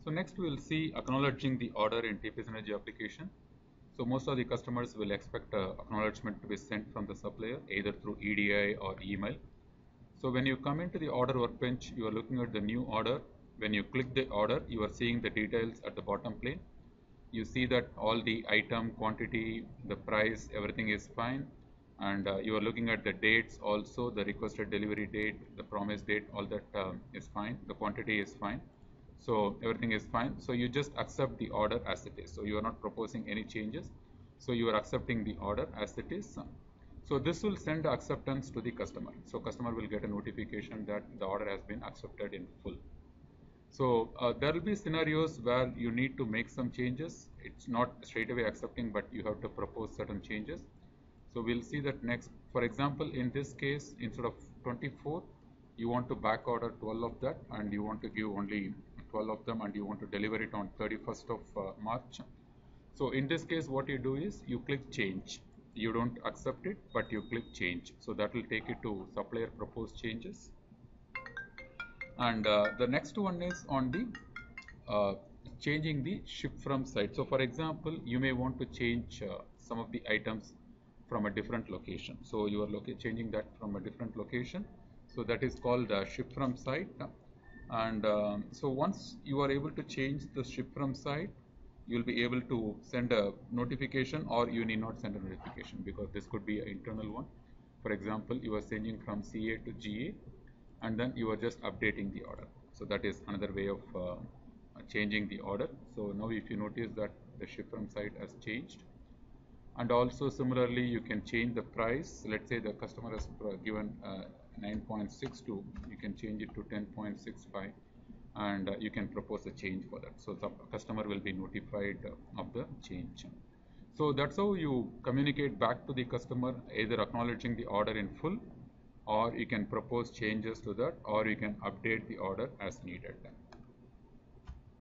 So next we will see acknowledging the order in TP Synergy application. So most of the customers will expect acknowledgement to be sent from the supplier either through EDI or email. So when you come into the order workbench, you are looking at the new order. When you click the order, you are seeing the details at the bottom plane. You see that all the item, quantity, the price, everything is fine. And you are looking at the dates also, the requested delivery date, the promised date, all that is fine. The quantity is fine. So everything is fine. So you just accept the order as it is. So you are not proposing any changes. So you are accepting the order as it is. So this will send acceptance to the customer. So customer will get a notification that the order has been accepted in full. So there will be scenarios where you need to make some changes. It's not straight away accepting, but you have to propose certain changes. So we'll see that next. For example, in this case, instead of 24, you want to back order 12 of that, and you want to give only 12 of them, and you want to deliver it on 31st of March. So in this case, what you do is you click change. You don't accept it, but you click change. So that will take you to supplier proposed changes. And the next one is on the changing the ship from site. So for example, you may want to change some of the items from a different location. So you are changing that from a different location. So that is called ship from site. And so once you are able to change the ship from site, you will be able to send a notification, or you need not send a notification because this could be an internal one. For example, you are changing from CA to GA, and then you are just updating the order. So that is another way of changing the order. So now if you notice that the ship from site has changed. And also similarly, you can change the price. Let's say the customer has given 9.62, you can change it to 10.65, and you can propose a change for that. So the customer will be notified of the change. So that's how you communicate back to the customer, either acknowledging the order in full, or you can propose changes to that, or you can update the order as needed.